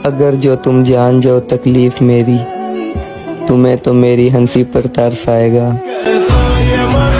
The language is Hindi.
अगर जो तुम जान जाओ तकलीफ मेरी, तुम्हें तो मेरी हंसी पर तरस आएगा।